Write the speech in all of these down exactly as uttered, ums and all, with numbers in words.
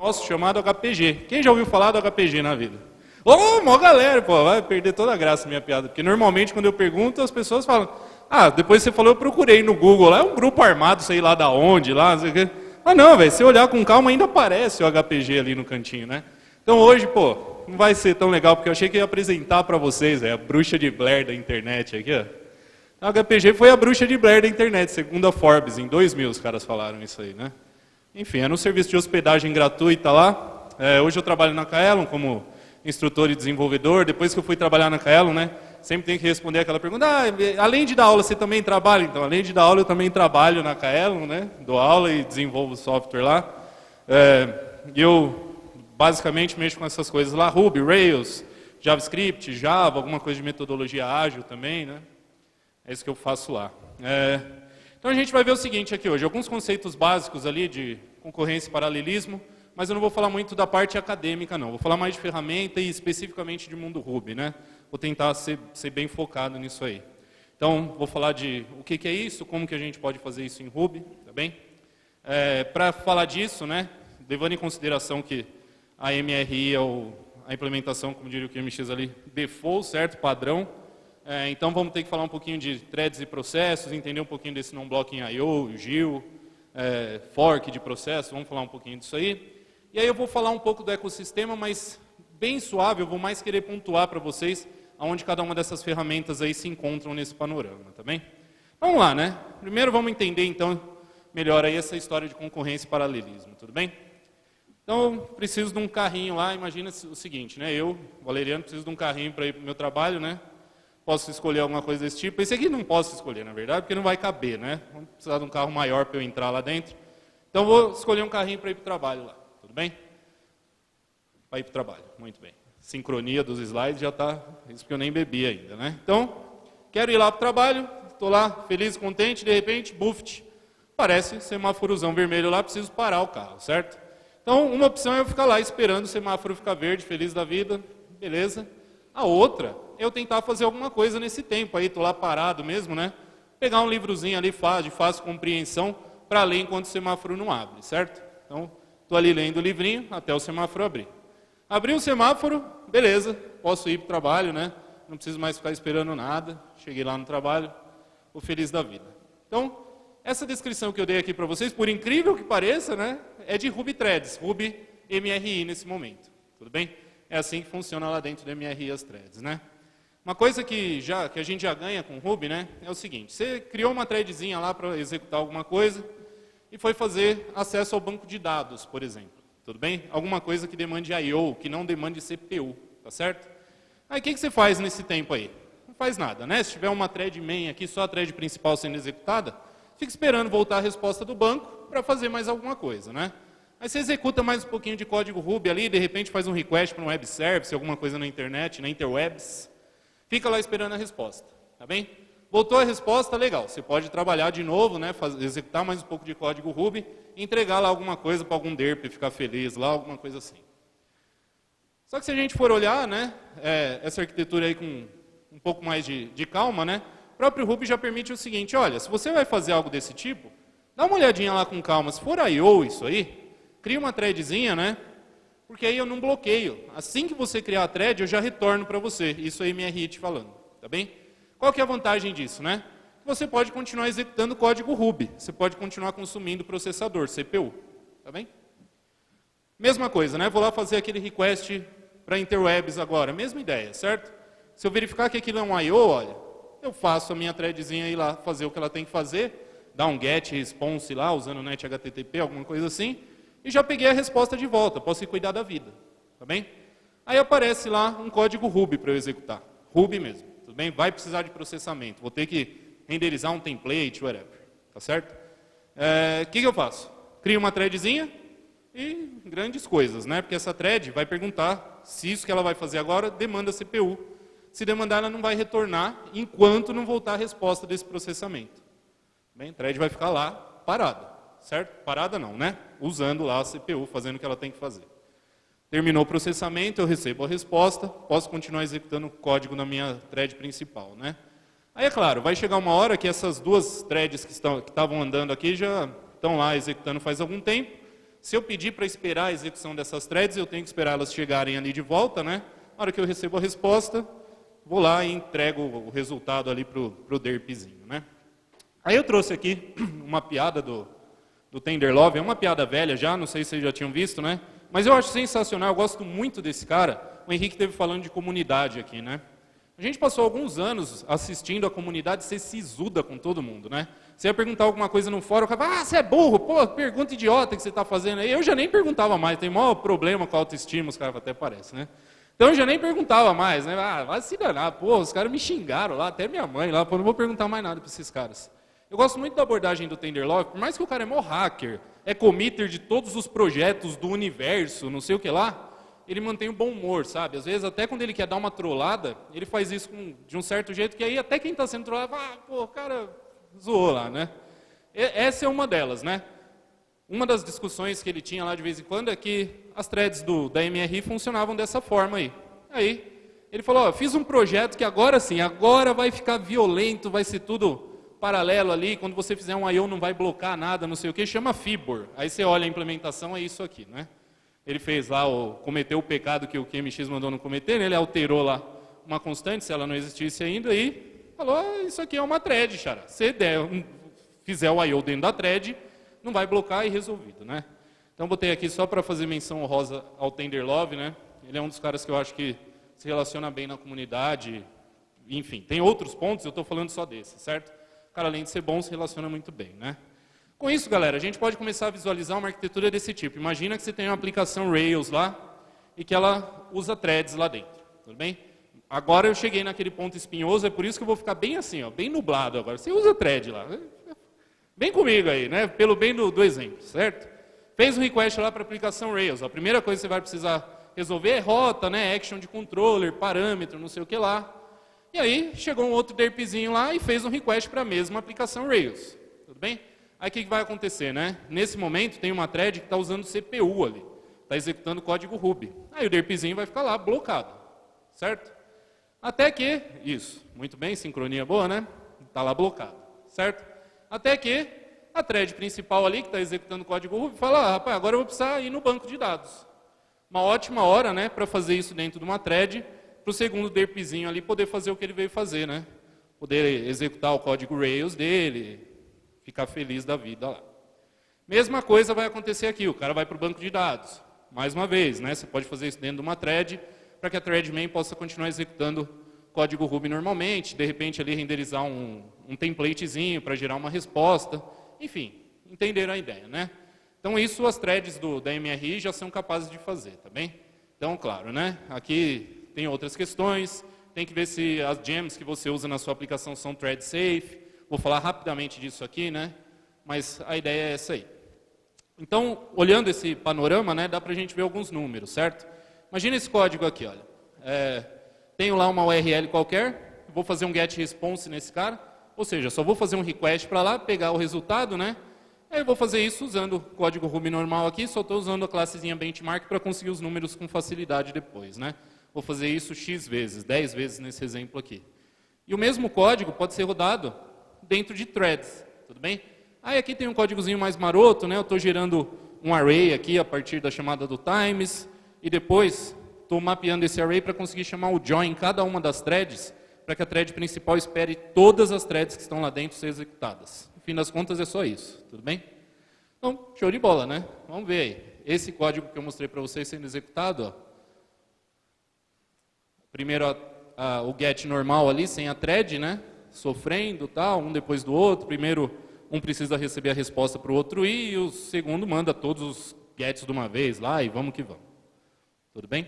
nosso chamado H P G. Quem já ouviu falar do H P G na vida? Ô, mó galera, pô, vai perder toda a graça minha piada. Porque normalmente quando eu pergunto, as pessoas falam, ah, depois você falou, eu procurei no Google, lá é um grupo armado, sei lá da onde, lá, não sei o quê. Ah não, velho, se olhar com calma ainda aparece o H P G ali no cantinho, né? Então hoje, pô, não vai ser tão legal, porque eu achei que ia apresentar para vocês, é a bruxa de Blair da internet aqui, ó. A H P G foi a bruxa de Blair da internet, segundo a Forbes, em dois mil os caras falaram isso aí, né? Enfim, é no serviço de hospedagem gratuita lá. É, hoje eu trabalho na Kaelon como instrutor e desenvolvedor. Depois que eu fui trabalhar na Kaelon, né, sempre tem que responder aquela pergunta, ah, além de dar aula, você também trabalha? Então, além de dar aula, eu também trabalho na Kaelon, né, dou aula e desenvolvo software lá. É, eu, basicamente, mexo com essas coisas lá, Ruby, Rails, JavaScript, Java, alguma coisa de metodologia ágil também, né? É isso que eu faço lá. É, então, a gente vai ver o seguinte aqui hoje, alguns conceitos básicos ali de concorrência e paralelismo, mas eu não vou falar muito da parte acadêmica, não. Vou falar mais de ferramenta e especificamente de mundo Ruby, né? Vou tentar ser, ser bem focado nisso aí. Então, vou falar de o que, que é isso, como que a gente pode fazer isso em Ruby, tá bem? É, Para falar disso, né, levando em consideração que a M R I é o, a implementação, como diria o Q M X ali, default, certo? Padrão. É, então, vamos ter que falar um pouquinho de threads e processos, entender um pouquinho desse non-blocking I O, G I L, é, fork de processo, vamos falar um pouquinho disso aí. E aí eu vou falar um pouco do ecossistema, mas bem suave, eu vou mais querer pontuar para vocês aonde cada uma dessas ferramentas aí se encontram nesse panorama, tá bem? Vamos lá, né? Primeiro vamos entender, então, melhor aí essa história de concorrência e paralelismo, tudo bem? Então, eu preciso de um carrinho lá, imagina o seguinte, né? Eu, Valeriano, preciso de um carrinho para ir para o meu trabalho, né? Posso escolher alguma coisa desse tipo. Esse aqui não posso escolher, na verdade, porque não vai caber, né? Vamos precisar de um carro maior para eu entrar lá dentro. Então, vou escolher um carrinho para ir para o trabalho lá. Tudo bem? Vai ir para o trabalho, muito bem. Sincronia dos slides já está, isso porque eu nem bebi ainda, né? Então, quero ir lá para o trabalho, estou lá feliz, contente, de repente, buft, aparece semáforozão vermelho lá, preciso parar o carro, certo? Então, uma opção é eu ficar lá esperando o semáforo ficar verde, feliz da vida, beleza. A outra é eu tentar fazer alguma coisa nesse tempo aí, estou lá parado mesmo, né? Pegar um livrozinho ali de fácil compreensão para ler enquanto o semáforo não abre, certo? Então, estou ali lendo o livrinho até o semáforo abrir. Abriu o semáforo, beleza, posso ir para o trabalho, né? Não preciso mais ficar esperando nada. Cheguei lá no trabalho, estou feliz da vida. Então, essa descrição que eu dei aqui para vocês, por incrível que pareça, né? É de Ruby Threads, Ruby M R I nesse momento. Tudo bem? É assim que funciona lá dentro do M R I as threads, né? Uma coisa que, já, que a gente já ganha com Ruby, né? É o seguinte, você criou uma threadzinha lá para executar alguma coisa, e foi fazer acesso ao banco de dados, por exemplo. Tudo bem? Alguma coisa que demande I O, que não demande C P U, tá certo? Aí o que, que você faz nesse tempo aí? Não faz nada, né? Se tiver uma thread main aqui, só a thread principal sendo executada, fica esperando voltar a resposta do banco para fazer mais alguma coisa, né? Aí você executa mais um pouquinho de código Ruby ali, de repente faz um request para um web service, alguma coisa na internet, na interwebs, fica lá esperando a resposta, tá bem? Voltou a resposta, legal. Você pode trabalhar de novo, né, fazer, executar mais um pouco de código Ruby, e entregar lá alguma coisa para algum derp ficar feliz lá, alguma coisa assim. Só que se a gente for olhar, né, é, essa arquitetura aí com um pouco mais de, de calma, né, o próprio Ruby já permite o seguinte, olha, se você vai fazer algo desse tipo, dá uma olhadinha lá com calma. Se for I O isso aí, cria uma threadzinha, né, porque aí eu não bloqueio. Assim que você criar a thread, eu já retorno para você. Isso é M R I te falando, tá bem? Qual que é a vantagem disso, né? Você pode continuar executando código Ruby. Você pode continuar consumindo processador, C P U. Tá bem? Mesma coisa, né? Vou lá fazer aquele request para interwebs agora. Mesma ideia, certo? Se eu verificar que aquilo é um I O, olha, eu faço a minha threadzinha aí lá, fazer o que ela tem que fazer, dar um get response lá, usando o net H T T P, alguma coisa assim, e já peguei a resposta de volta. Posso ir cuidar da vida. Tá bem? Aí aparece lá um código Ruby para eu executar. Ruby mesmo. Tudo bem? Vai precisar de processamento. Vou ter que renderizar um template, whatever. Tá certo? O é, que, que eu faço? Crio uma threadzinha e grandes coisas, né? Porque essa thread vai perguntar se isso que ela vai fazer agora demanda C P U. Se demandar, ela não vai retornar enquanto não voltar a resposta desse processamento. Bem, a thread vai ficar lá parada. Certo? Parada não, né? Usando lá a C P U, fazendo o que ela tem que fazer. Terminou o processamento, eu recebo a resposta, posso continuar executando o código na minha thread principal, né? Aí, é claro, vai chegar uma hora que essas duas threads que estão, que estavam andando aqui já estão lá executando faz algum tempo. Se eu pedir para esperar a execução dessas threads, eu tenho que esperar elas chegarem ali de volta, né? Na hora que eu recebo a resposta, vou lá e entrego o resultado ali para o derpzinho, né? Aí eu trouxe aqui uma piada do, do Tenderlove, é uma piada velha já, não sei se vocês já tinham visto, né? Mas eu acho sensacional, eu gosto muito desse cara. O Henrique esteve falando de comunidade aqui, né? A gente passou alguns anos assistindo a comunidade ser sisuda com todo mundo, né? Você ia perguntar alguma coisa no fórum, o cara fala, ah, você é burro, pô, pergunta idiota que você está fazendo aí. Eu já nem perguntava mais, tem maior problema com a autoestima, os caras até parecem, né? Então eu já nem perguntava mais, né? Ah, vai se danar, pô, os caras me xingaram lá, até minha mãe lá, pô, não vou perguntar mais nada para esses caras. Eu gosto muito da abordagem do Tenderlove, por mais que o cara é mó hacker, é committer de todos os projetos do universo, não sei o que lá, ele mantém um bom humor, sabe? Às vezes, até quando ele quer dar uma trollada, ele faz isso com, de um certo jeito, que aí até quem está sendo trollado, ah, pô, o cara zoou lá, né? E, essa é uma delas, né? Uma das discussões que ele tinha lá de vez em quando é que as threads do, da M R I funcionavam dessa forma aí. Aí, ele falou, ó, fiz um projeto que agora sim, agora vai ficar violento, vai ser tudo paralelo ali, quando você fizer um I O não vai blocar nada, não sei o que, chama Fibor. Aí você olha a implementação, é isso aqui, né? Ele fez lá, o, cometeu o pecado que o Q M X mandou não cometer, né? Ele alterou lá uma constante, se ela não existisse ainda, e falou, ah, isso aqui é uma thread, xará. Se der, um, fizer o I O dentro da thread, não vai blocar e resolvido, né? Então, botei aqui só para fazer menção honrosa ao Tenderlove, né? Ele é um dos caras que eu acho que se relaciona bem na comunidade, enfim, tem outros pontos, eu estou falando só desse, certo? O cara, além de ser bom, se relaciona muito bem, né? Com isso, galera, a gente pode começar a visualizar uma arquitetura desse tipo. Imagina que você tem uma aplicação Rails lá e que ela usa threads lá dentro, tudo bem? Agora eu cheguei naquele ponto espinhoso, é por isso que eu vou ficar bem assim, ó, bem nublado agora. Você usa thread lá, vem comigo aí, né? Pelo bem do, do exemplo, certo? Fez um request lá para a aplicação Rails. A primeira coisa que você vai precisar resolver é rota, né? Action de controller, parâmetro, não sei o que lá. E aí chegou um outro derpzinho lá e fez um request para a mesma aplicação Rails, tudo bem? Aí o que vai acontecer, né? Nesse momento tem uma thread que está usando C P U ali, está executando código Ruby. Aí o derpzinho vai ficar lá blocado, certo? Até que, isso, muito bem, sincronia boa, né? Está lá blocado, certo? Até que a thread principal ali, que está executando código Ruby, fala, ah, rapaz, agora eu vou precisar ir no banco de dados. Uma ótima hora, né, para fazer isso dentro de uma thread, para o segundo derpzinho ali poder fazer o que ele veio fazer, né? Poder executar o código Rails dele, ficar feliz da vida lá. Mesma coisa vai acontecer aqui, o cara vai para o banco de dados. Mais uma vez, né, você pode fazer isso dentro de uma thread, para que a thread main possa continuar executando código Ruby normalmente, de repente ali renderizar um, um templatezinho para gerar uma resposta, enfim, entenderam a ideia, né? Então isso as threads do, da M R I já são capazes de fazer, tá bem? Então, claro, né, aqui tem outras questões, tem que ver se as gems que você usa na sua aplicação são thread safe, vou falar rapidamente disso aqui, né? Mas a ideia é essa aí. Então, olhando esse panorama, né, dá para a gente ver alguns números, certo? Imagina esse código aqui, olha. É, tenho lá uma U R L qualquer, vou fazer um get response nesse cara, ou seja, só vou fazer um request para lá, pegar o resultado, né? Aí eu vou fazer isso usando o código Ruby normal aqui, só estou usando a classezinha benchmark para conseguir os números com facilidade depois, né? Vou fazer isso X vezes, dez vezes nesse exemplo aqui. E o mesmo código pode ser rodado dentro de threads, tudo bem? Aí aqui tem um códigozinho mais maroto, né? Eu estou gerando um array aqui a partir da chamada do times, e depois estou mapeando esse array para conseguir chamar o join em cada uma das threads, para que a thread principal espere todas as threads que estão lá dentro ser executadas. No fim das contas é só isso, tudo bem? Então, show de bola, né? Vamos ver aí. Esse código que eu mostrei para vocês sendo executado, ó. Primeiro a, a, o get normal ali, sem a thread, né? Sofrendo, tal, um depois do outro. Primeiro, um precisa receber a resposta para o outro ir, e o segundo manda todos os gets de uma vez lá, e vamos que vamos. Tudo bem?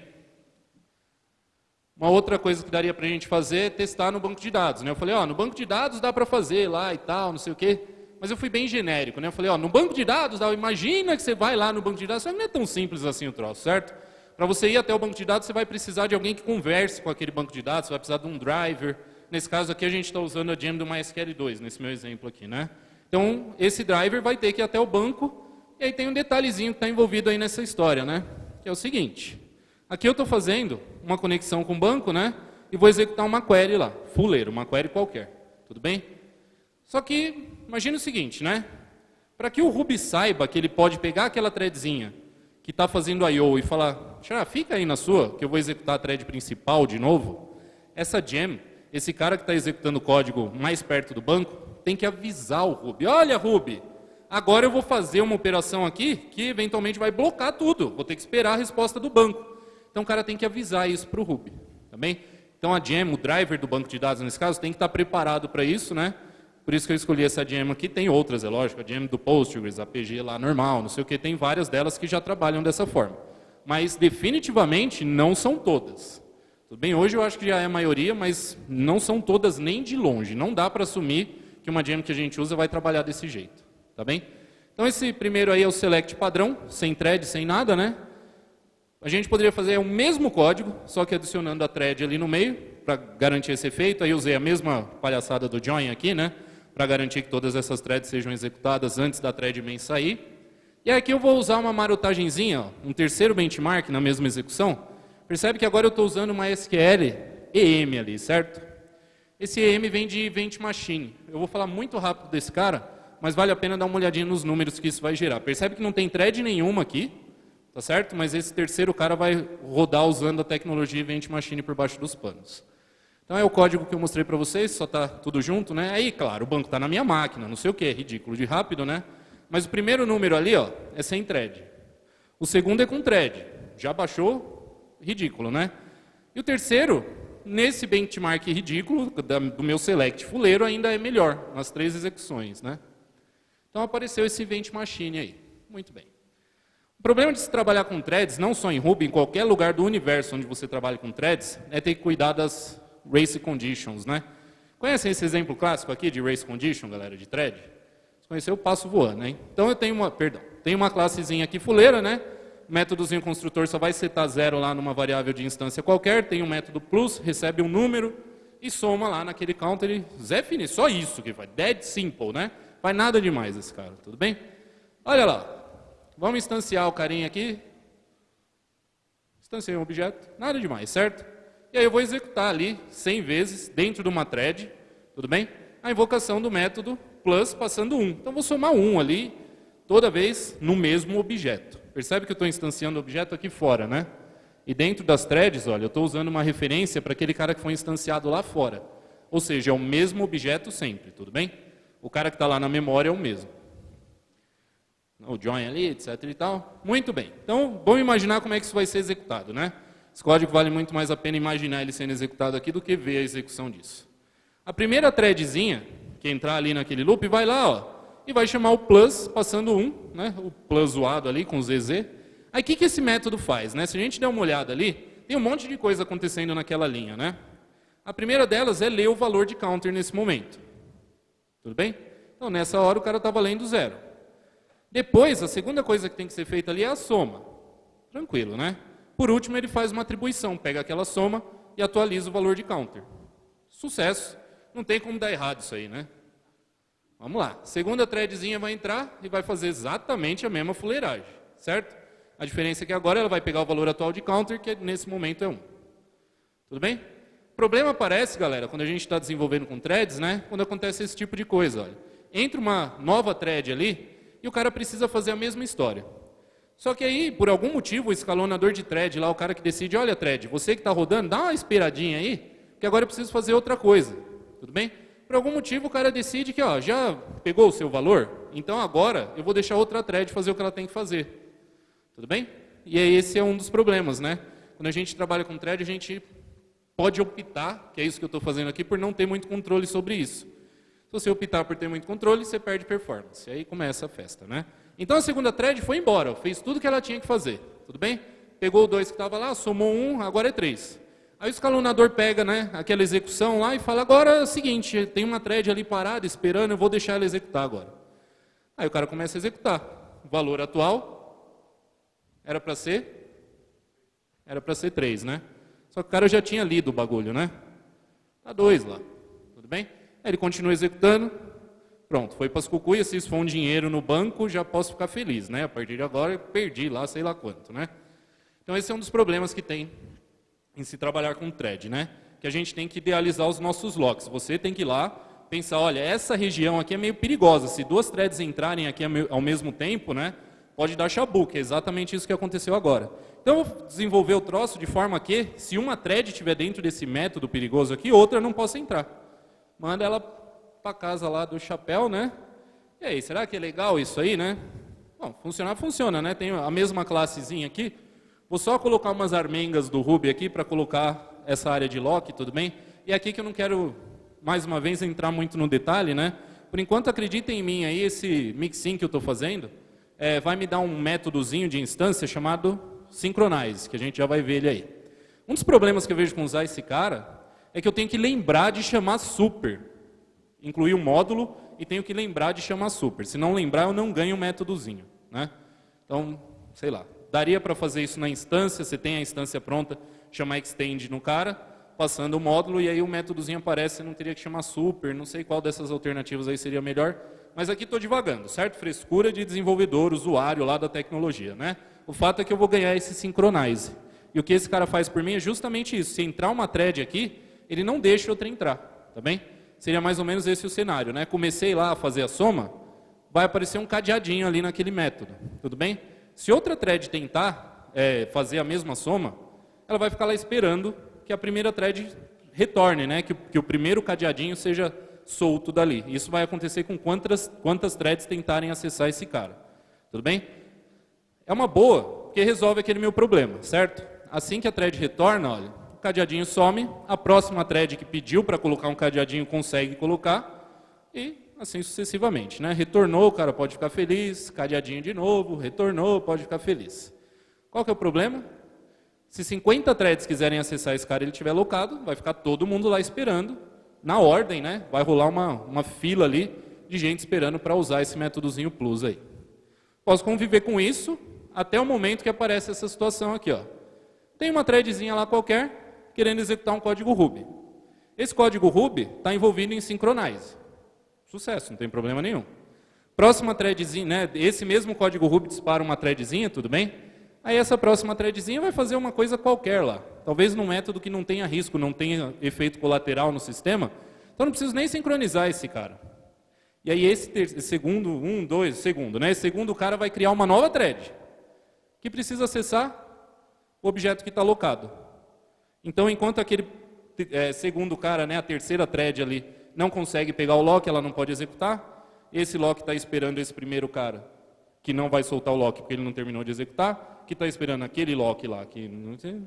Uma outra coisa que daria para a gente fazer é testar no banco de dados, né? Eu falei, ó, no banco de dados dá para fazer lá e tal, não sei o quê, mas eu fui bem genérico, né? Eu falei, ó, no banco de dados, dá, imagina que você vai lá no banco de dados, só que não é tão simples assim o troço, certo? Para você ir até o banco de dados, você vai precisar de alguém que converse com aquele banco de dados, você vai precisar de um driver. Nesse caso aqui, a gente está usando a gem do MySQL dois, nesse meu exemplo aqui, né? Então, esse driver vai ter que ir até o banco, e aí tem um detalhezinho que está envolvido aí nessa história, né? Que é o seguinte, aqui eu estou fazendo uma conexão com o banco, né? E vou executar uma query lá, fuleiro, uma query qualquer, tudo bem? Só que, imagina o seguinte, né? para que o Ruby saiba que ele pode pegar aquela threadzinha que está fazendo I O e falar, Xará, fica aí na sua, que eu vou executar a thread principal de novo, essa gem, esse cara que está executando o código mais perto do banco, tem que avisar o Ruby. Olha, Ruby, agora eu vou fazer uma operação aqui que eventualmente vai bloquear tudo. Vou ter que esperar a resposta do banco. Então o cara tem que avisar isso para o Ruby. Tá bem? Então a gem, o driver do banco de dados nesse caso, tem que estar preparado para isso, né? Por isso que eu escolhi essa gem aqui. Tem outras, é lógico. A gem do Postgres, a P G lá normal, não sei o que. Tem várias delas que já trabalham dessa forma. Mas definitivamente não são todas. Tudo bem? Hoje eu acho que já é a maioria, mas não são todas nem de longe. Não dá para assumir que uma gem que a gente usa vai trabalhar desse jeito. Tá bem? Então esse primeiro aí é o select padrão, sem thread, sem nada, né? A gente poderia fazer o mesmo código, só que adicionando a thread ali no meio, para garantir esse efeito. Aí eu usei a mesma palhaçada do join aqui, né? Para garantir que todas essas threads sejam executadas antes da thread main sair. E aqui eu vou usar uma marotagenzinha, ó, um terceiro benchmark na mesma execução. Percebe que agora eu estou usando uma S Q L E M ali, certo? Esse E M vem de Event Machine. Eu vou falar muito rápido desse cara, mas vale a pena dar uma olhadinha nos números que isso vai gerar. Percebe que não tem thread nenhuma aqui, tá certo? Mas esse terceiro cara vai rodar usando a tecnologia Event Machine por baixo dos panos. Então é o código que eu mostrei para vocês, só está tudo junto, né? Aí, claro, o banco está na minha máquina, não sei o que, é ridículo de rápido, né? Mas o primeiro número ali, ó, é sem thread. O segundo é com thread. Já baixou, ridículo, né? E o terceiro, nesse benchmark ridículo, do meu select fuleiro, ainda é melhor, nas três execuções, né? Então apareceu esse Event Machine aí. Muito bem. O problema de se trabalhar com threads, não só em Ruby, em qualquer lugar do universo onde você trabalha com threads, é ter que cuidar das race conditions, né? Conhecem esse exemplo clássico aqui de race condition, galera, de thread? Se conhecer, eu passo voando, né? Então eu tenho uma, perdão, tenho uma classezinha aqui fuleira, né? O métodozinho construtor só vai setar zero lá numa variável de instância qualquer, tem um método plus, recebe um número e soma lá naquele counter e Zé Fini, só isso que faz, dead simple, né? Faz nada demais esse cara, tudo bem? Olha lá. Vamos instanciar o carinha aqui. Instanciei um objeto. Nada demais, certo? E aí eu vou executar ali cem vezes, dentro de uma thread, tudo bem? A invocação do método plus passando um. Então vou somar um ali, toda vez no mesmo objeto. Percebe que eu estou instanciando o objeto aqui fora, né? E dentro das threads, olha, eu estou usando uma referência para aquele cara que foi instanciado lá fora. Ou seja, é o mesmo objeto sempre, tudo bem? O cara que está lá na memória é o mesmo. O join ali, etc e tal. Muito bem. Então, vamos imaginar como é que isso vai ser executado, né? Esse código vale muito mais a pena imaginar ele sendo executado aqui do que ver a execução disso. A primeira threadzinha, que entrar ali naquele loop, vai lá, ó, e vai chamar o plus, passando um, né? O plus zoado ali, com Z Z. Aí, o que, que esse método faz, né? Se a gente der uma olhada ali, tem um monte de coisa acontecendo naquela linha, né? A primeira delas é ler o valor de counter nesse momento. Tudo bem? Então, nessa hora, o cara estava lendo zero. Depois, a segunda coisa que tem que ser feita ali é a soma. Tranquilo, né? Por último, ele faz uma atribuição, pega aquela soma e atualiza o valor de counter. Sucesso. Não tem como dar errado isso aí, né? Vamos lá. Segunda threadzinha vai entrar e vai fazer exatamente a mesma fuleiragem, certo? A diferença é que agora ela vai pegar o valor atual de counter, que nesse momento é um. Tudo bem? O problema aparece, galera, quando a gente está desenvolvendo com threads, né? Quando acontece esse tipo de coisa, olha. Entra uma nova thread ali, e o cara precisa fazer a mesma história. Só que aí, por algum motivo, o escalonador de thread lá, o cara que decide, olha, thread, você que está rodando, dá uma esperadinha aí, que agora eu preciso fazer outra coisa. Tudo bem? Por algum motivo, o cara decide que, ó, já pegou o seu valor, então agora eu vou deixar outra thread fazer o que ela tem que fazer. Tudo bem? E aí esse é um dos problemas, né? Quando a gente trabalha com thread, a gente pode optar, que é isso que eu estou fazendo aqui, por não ter muito controle sobre isso. Se você optar por ter muito controle, você perde performance. E aí começa a festa, né? Então a segunda thread foi embora, fez tudo que ela tinha que fazer. Tudo bem? Pegou o dois que estava lá, somou um, agora é três. Aí o escalonador pega, né, aquela execução lá e fala, agora é o seguinte, tem uma thread ali parada, esperando, eu vou deixar ela executar agora. Aí o cara começa a executar. O valor atual era para ser? Era para ser três, né? Só que o cara já tinha lido o bagulho, né? Tá dois lá. Tudo bem? Aí ele continua executando, pronto, foi para as cucuias, se isso for um dinheiro no banco, já posso ficar feliz, né? A partir de agora, eu perdi lá, sei lá quanto, né? Então, esse é um dos problemas que tem em se trabalhar com thread, né? Que a gente tem que idealizar os nossos locks. Você tem que ir lá, pensar, olha, essa região aqui é meio perigosa, se duas threads entrarem aqui ao mesmo tempo, né, pode dar chabu, que é exatamente isso que aconteceu agora. Então, eu vou desenvolver o troço de forma que, se uma thread estiver dentro desse método perigoso aqui, outra não possa entrar. Manda ela para casa lá do chapéu, né? E aí, será que é legal isso aí, né? Bom, funcionar, funciona, né? Tem a mesma classezinha aqui. Vou só colocar umas armengas do Ruby aqui para colocar essa área de lock, tudo bem? E aqui que eu não quero, mais uma vez, entrar muito no detalhe, né? Por enquanto, acreditem em mim aí, esse mixin que eu estou fazendo, É, vai me dar um métodozinho de instância chamado Synchronize, que a gente já vai ver ele aí. Um dos problemas que eu vejo com usar esse cara é que eu tenho que lembrar de chamar super. Incluir o módulo e tenho que lembrar de chamar super. Se não lembrar, eu não ganho o métodozinho, né? Então, sei lá, daria para fazer isso na instância, você tem a instância pronta, chamar extend no cara, passando o módulo, e aí o métodozinho aparece, você não teria que chamar super, não sei qual dessas alternativas aí seria melhor. Mas aqui estou divagando, certo? Frescura de desenvolvedor, usuário lá da tecnologia, né? O fato é que eu vou ganhar esse Synchronize. E o que esse cara faz por mim é justamente isso. Se entrar uma thread aqui, ele não deixa outra entrar, tá bem? Seria mais ou menos esse o cenário, né? Comecei lá a fazer a soma, vai aparecer um cadeadinho ali naquele método, tudo bem? Se outra thread tentar é, fazer a mesma soma, ela vai ficar lá esperando que a primeira thread retorne, né? Que, que o primeiro cadeadinho seja solto dali. Isso vai acontecer com quantas, quantas threads tentarem acessar esse cara. Tudo bem? É uma boa, porque resolve aquele meu problema, certo? Assim que a thread retorna, olha, o cadeadinho some, a próxima thread que pediu para colocar um cadeadinho consegue colocar, e assim sucessivamente, né? Retornou, o cara pode ficar feliz, cadeadinho de novo, retornou, pode ficar feliz. Qual que é o problema? Se cinquenta threads quiserem acessar esse cara e ele estiver locado, vai ficar todo mundo lá esperando, na ordem, né? Vai rolar uma, uma fila ali de gente esperando para usar esse métodozinho plus aí. Posso conviver com isso até o momento que aparece essa situação aqui, ó. Tem uma threadzinha lá qualquer querendo executar um código Ruby. Esse código Ruby está envolvido em Synchronize. Sucesso, não tem problema nenhum. Próxima threadzinha, né? Esse mesmo código Ruby dispara uma threadzinha, tudo bem? Aí essa próxima threadzinha vai fazer uma coisa qualquer lá. Talvez num método que não tenha risco, não tenha efeito colateral no sistema. Então não preciso nem sincronizar esse cara. E aí esse ter, segundo, um, dois, segundo, né? Esse segundo cara vai criar uma nova thread, que precisa acessar o objeto que está alocado. Então, enquanto aquele é, segundo cara, né, a terceira thread ali, não consegue pegar o lock, ela não pode executar, esse lock está esperando esse primeiro cara, que não vai soltar o lock porque ele não terminou de executar, que está esperando aquele lock lá, que não sei,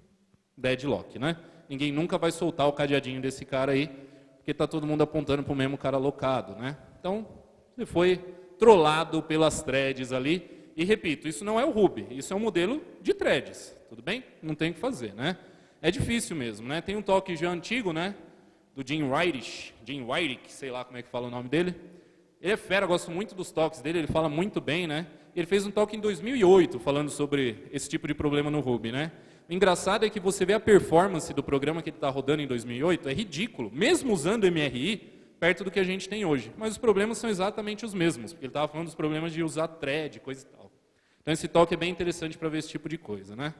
deadlock, né? Ninguém nunca vai soltar o cadeadinho desse cara aí, porque está todo mundo apontando para o mesmo cara alocado, né? Então, ele foi trollado pelas threads ali, e repito, isso não é o Ruby, isso é um modelo de threads, tudo bem? Não tem o que fazer, né? É difícil mesmo, né? Tem um talk já antigo, né? Do Jim Weirich, Jim Weirich, sei lá como é que fala o nome dele. Ele é fera, eu gosto muito dos talks dele, ele fala muito bem, né? Ele fez um talk em dois mil e oito falando sobre esse tipo de problema no Ruby, né? O engraçado é que você vê a performance do programa que ele está rodando em dois mil e oito, é ridículo, mesmo usando M R I, perto do que a gente tem hoje. Mas os problemas são exatamente os mesmos, porque ele estava falando dos problemas de usar thread, coisa e tal. Então esse talk é bem interessante para ver esse tipo de coisa, né?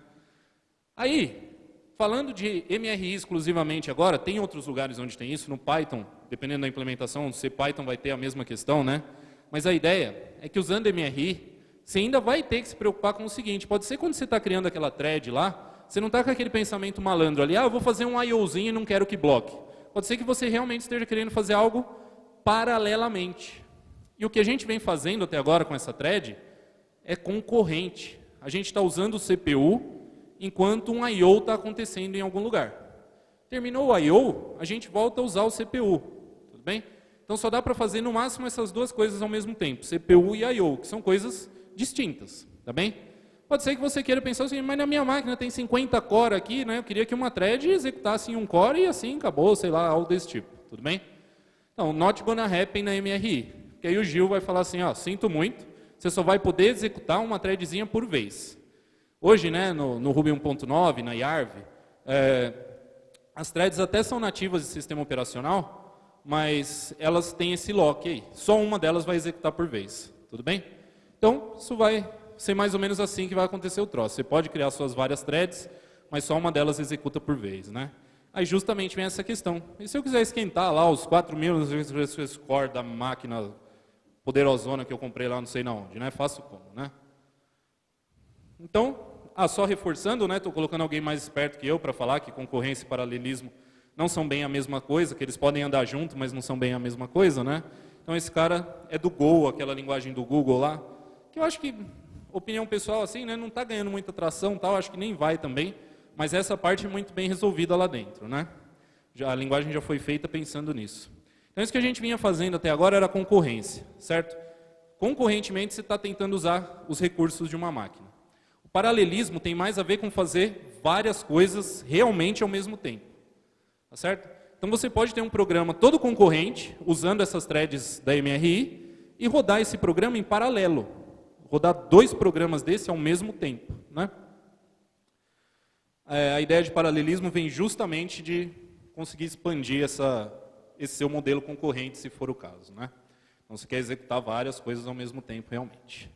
Aí, falando de M R I exclusivamente agora, tem outros lugares onde tem isso, no Python, dependendo da implementação, se Python vai ter a mesma questão, né? Mas a ideia é que usando M R I, você ainda vai ter que se preocupar com o seguinte, pode ser quando você está criando aquela thread lá, você não está com aquele pensamento malandro ali, ah, eu vou fazer um I Ozinho e não quero que bloque. Pode ser que você realmente esteja querendo fazer algo paralelamente. E o que a gente vem fazendo até agora com essa thread é concorrente. A gente está usando o C P U enquanto um I O está acontecendo em algum lugar. Terminou o I O, a gente volta a usar o C P U. Tudo bem? Então só dá para fazer no máximo essas duas coisas ao mesmo tempo, C P U e I O, que são coisas distintas. Tá bem? Pode ser que você queira pensar assim, mas na minha máquina tem cinquenta core aqui, né? Eu queria que uma thread executasse em um core e assim acabou, sei lá, algo desse tipo. Tudo bem? Então, not gonna happen na M R I. Porque aí o Gil vai falar assim, ó, sinto muito, você só vai poder executar uma threadzinha por vez. Hoje, né, no, no Ruby um ponto nove, na Yarv, é, as threads até são nativas de sistema operacional, mas elas têm esse lock aí. Só uma delas vai executar por vez. Tudo bem? Então, isso vai ser mais ou menos assim que vai acontecer o troço. Você pode criar suas várias threads, mas só uma delas executa por vez, né? Aí justamente vem essa questão. E se eu quiser esquentar lá os quatro mil core da máquina poderosona que eu comprei lá não sei na onde, né? Faço como, né? Então, ah, só reforçando, né? Estou colocando alguém mais esperto que eu para falar que concorrência e paralelismo não são bem a mesma coisa, que eles podem andar junto, mas não são bem a mesma coisa, né? Então esse cara é do Go, aquela linguagem do Google lá, que eu acho que, opinião pessoal assim, né? Não está ganhando muita tração, tal, acho que nem vai também, mas essa parte é muito bem resolvida lá dentro, né? Já, a linguagem já foi feita pensando nisso. Então isso que a gente vinha fazendo até agora era concorrência, certo? Concorrentemente você está tentando usar os recursos de uma máquina. O paralelismo tem mais a ver com fazer várias coisas realmente ao mesmo tempo. Tá certo? Então você pode ter um programa todo concorrente, usando essas threads da M R I, e rodar esse programa em paralelo. Rodar dois programas desse ao mesmo tempo. Né? É, a ideia de paralelismo vem justamente de conseguir expandir essa, esse seu modelo concorrente, se for o caso. Né? Então você quer executar várias coisas ao mesmo tempo, realmente.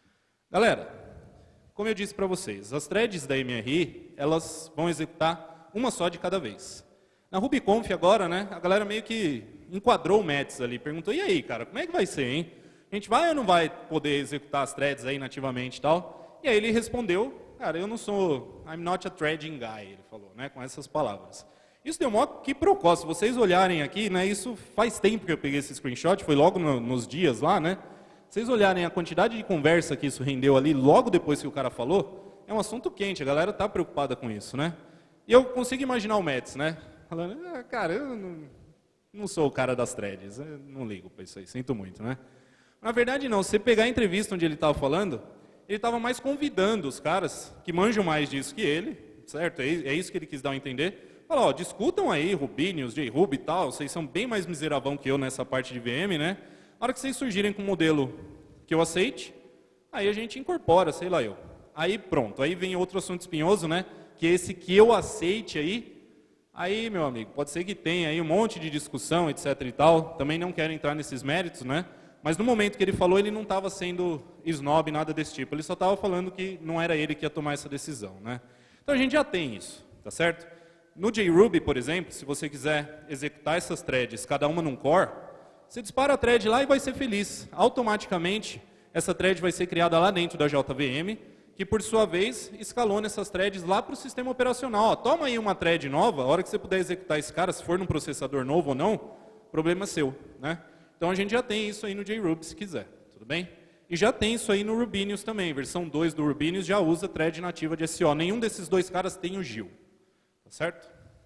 Galera, como eu disse para vocês, as threads da M R I, elas vão executar uma só de cada vez. Na RubyConf agora, né, a galera meio que enquadrou o Mets ali, perguntou, e aí, cara, como é que vai ser, hein? A gente vai ou não vai poder executar as threads aí nativamente e tal? E aí ele respondeu, cara, eu não sou, I'm not a threading guy, ele falou, né, com essas palavras. Isso deu mó que procó, se vocês olharem aqui, né, isso faz tempo que eu peguei esse screenshot, foi logo no, nos dias lá, né? Se vocês olharem a quantidade de conversa que isso rendeu ali, logo depois que o cara falou, é um assunto quente, a galera está preocupada com isso, né? E eu consigo imaginar o Mets, né? Falando, ah, cara, eu não, não sou o cara das threads, eu não ligo para isso aí, sinto muito, né? Na verdade, não. Se você pegar a entrevista onde ele estava falando, ele estava mais convidando os caras que manjam mais disso que ele, certo? É isso que ele quis dar a entender. Falou, ó, discutam aí, Rubinius, JRuby e tal, vocês são bem mais miseravão que eu nessa parte de V M, né? Na hora que vocês surgirem com um modelo que eu aceite, aí a gente incorpora, sei lá eu. Aí pronto, aí vem outro assunto espinhoso, né? Que esse que eu aceite aí, aí, meu amigo, pode ser que tenha aí um monte de discussão, etc e tal, também não quero entrar nesses méritos, né? Mas no momento que ele falou, ele não estava sendo snob, nada desse tipo, ele só estava falando que não era ele que ia tomar essa decisão, né? Então a gente já tem isso, tá certo? No JRuby, por exemplo, se você quiser executar essas threads, cada uma num core, você dispara a thread lá e vai ser feliz. Automaticamente, essa thread vai ser criada lá dentro da J V M, que por sua vez escalona essas threads lá para o sistema operacional. Ó, toma aí uma thread nova, a hora que você puder executar esse cara, se for num processador novo ou não, problema seu, né? Então a gente já tem isso aí no JRuby se quiser, tudo bem? E já tem isso aí no Rubinius também, versão dois do Rubinius já usa thread nativa de S O. Nenhum desses dois caras tem o Gil, tá certo?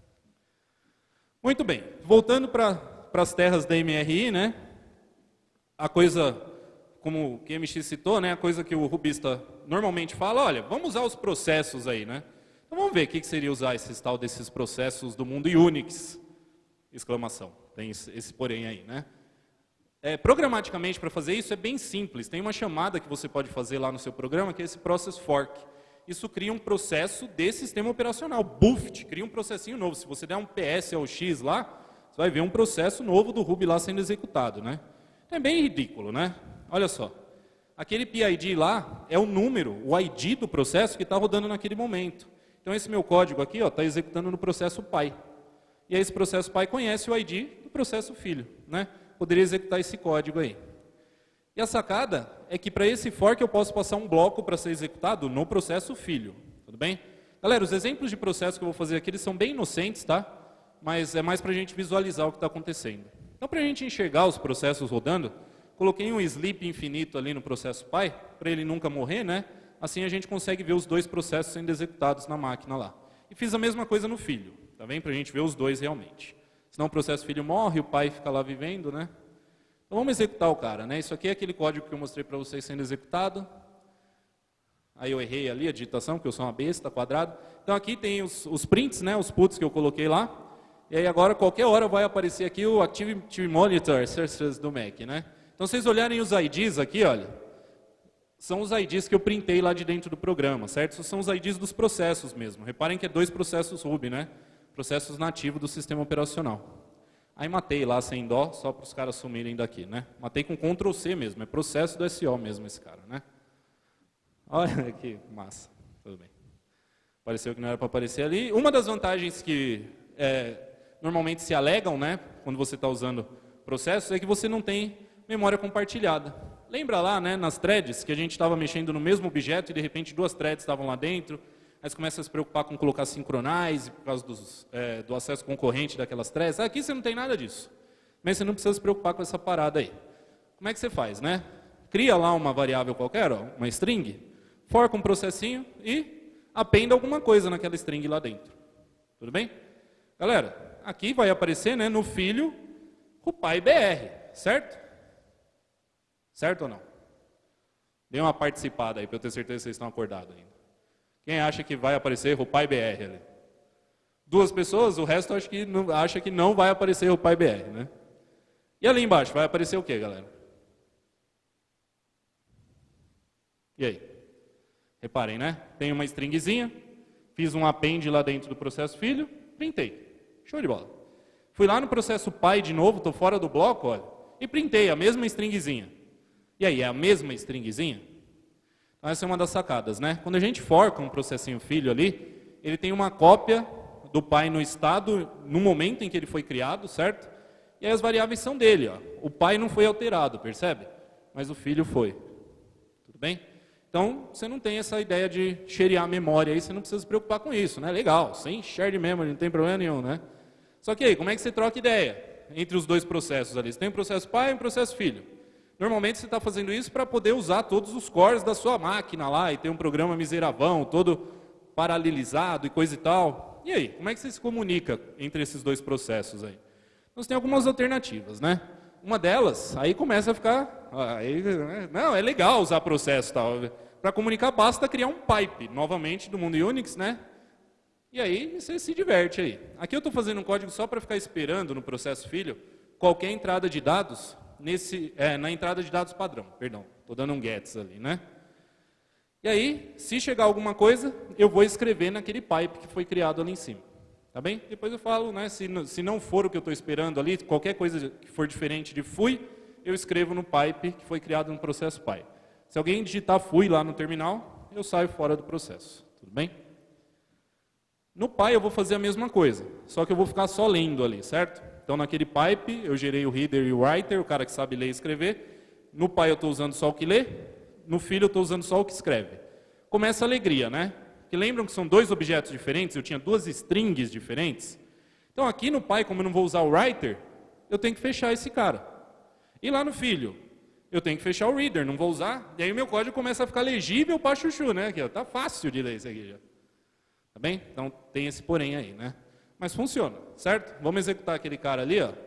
Muito bem, voltando para as terras da M R I, né? A coisa, como o Q M X citou, né? A coisa que o rubista normalmente fala, olha, vamos usar os processos aí, né? Então vamos ver o que seria usar esses tal desses processos do mundo Unix, exclamação, tem esse porém aí, né? É, programaticamente, para fazer isso, é bem simples. Tem uma chamada que você pode fazer lá no seu programa, que é esse process fork. Isso cria um processo de sistema operacional. Buft, cria um processinho novo. Se você der um P S ao X lá, você vai ver um processo novo do Ruby lá sendo executado, né? É bem ridículo, né? Olha só. Aquele P I D lá é o número, o I D do processo que está rodando naquele momento. Então, esse meu código aqui está executando no processo pai. E aí, esse processo pai conhece o I D do processo filho, né? Poderia executar esse código aí. E a sacada é que para esse fork eu posso passar um bloco para ser executado no processo filho. Tudo bem? Galera, os exemplos de processo que eu vou fazer aqui eles são bem inocentes, tá? Mas é mais para a gente visualizar o que está acontecendo. Então, para a gente enxergar os processos rodando, coloquei um sleep infinito ali no processo pai, para ele nunca morrer, né? Assim a gente consegue ver os dois processos sendo executados na máquina lá. E fiz a mesma coisa no filho, tá bem? Para a gente ver os dois realmente. Senão o processo filho morre, o pai fica lá vivendo, né? Então vamos executar o cara, né? Isso aqui é aquele código que eu mostrei para vocês sendo executado. Aí eu errei ali a digitação, porque eu sou uma besta, quadrado. Então aqui tem os, os prints, né? Os puts que eu coloquei lá. E aí agora, qualquer hora, vai aparecer aqui o Activity Monitor do Mac, né? Então, se vocês olharem os I Ds aqui, olha, são os I Ds que eu printei lá de dentro do programa, certo? Esses são os I Ds dos processos mesmo. Reparem que é dois processos Ruby, né? Processos nativos do sistema operacional. Aí matei lá sem dó, só para os caras sumirem daqui, né? Matei com control C mesmo, é processo do S O mesmo esse cara, né? Olha que massa, tudo bem. Apareceu que não era para aparecer ali. Uma das vantagens que é, normalmente se alegam, né, quando você está usando processos, é que você não tem memória compartilhada. Lembra lá, né, nas threads, que a gente estava mexendo no mesmo objeto e de repente duas threads estavam lá dentro, aí você começa a se preocupar com colocar synchronize, por causa dos, é, do acesso concorrente daquelas threads. Aqui você não tem nada disso, mas você não precisa se preocupar com essa parada aí. Como é que você faz, né? Cria lá uma variável qualquer, ó, uma string, forca um processinho e appenda alguma coisa naquela string lá dentro. Tudo bem? Galera, aqui vai aparecer, né, no filho o pai B R, certo? Certo ou não? Dê uma participada aí para eu ter certeza que vocês estão acordados ainda. Quem acha que vai aparecer o pai B R ali? Duas pessoas, o resto acho que não, acha que não vai aparecer o pai B R, né? E ali embaixo vai aparecer o quê, galera? E aí? Reparem, né? Tem uma stringzinha, fiz um append lá dentro do processo filho, printei. Show de bola. Fui lá no processo pai de novo, estou fora do bloco, olha, e printei a mesma stringzinha. E aí, é a mesma stringzinha? Então essa é uma das sacadas, né? Quando a gente forca um processinho filho ali, ele tem uma cópia do pai no estado, no momento em que ele foi criado, certo? E aí as variáveis são dele, ó. O pai não foi alterado, percebe? Mas o filho foi. Tudo bem? Então, você não tem essa ideia de sharear a memória aí, você não precisa se preocupar com isso, né? Legal, sem shared memory, não tem problema nenhum, né? Só que aí, como é que você troca ideia entre os dois processos ali? Você tem um processo pai e um processo filho. Normalmente você está fazendo isso para poder usar todos os cores da sua máquina lá e ter um programa miseravão, todo paralelizado e coisa e tal. E aí, como é que você se comunica entre esses dois processos aí? Então, você tem algumas alternativas, né? Uma delas, aí começa a ficar... Aí, não, é legal usar processo e tal. Para comunicar, basta criar um pipe, novamente, do mundo Unix, né? E aí, você se diverte aí. Aqui eu estou fazendo um código só para ficar esperando no processo filho qualquer entrada de dados, nesse, é, na entrada de dados padrão, perdão. Estou dando um gets ali, né? E aí, se chegar alguma coisa, eu vou escrever naquele pipe que foi criado ali em cima. Tá bem? Depois eu falo, né, se, se não for o que eu estou esperando ali, qualquer coisa que for diferente de fui, eu escrevo no pipe que foi criado no processo pai. Se alguém digitar fui lá no terminal, eu saio fora do processo. Tudo bem? No pai eu vou fazer a mesma coisa, só que eu vou ficar só lendo ali, certo? Então naquele pipe eu gerei o reader e o writer, o cara que sabe ler e escrever. No pai eu estou usando só o que lê, no filho eu estou usando só o que escreve. Começa a alegria, né? Que lembram que são dois objetos diferentes, eu tinha duas strings diferentes. Então aqui no pai, como eu não vou usar o writer, eu tenho que fechar esse cara. E lá no filho, eu tenho que fechar o reader, não vou usar. E aí o meu código começa a ficar legível para chuchu, né? Aqui, ó, tá fácil de ler isso aqui já. Tá bem? Então tem esse porém aí, né? Mas funciona, certo? Vamos executar aquele cara ali, ó,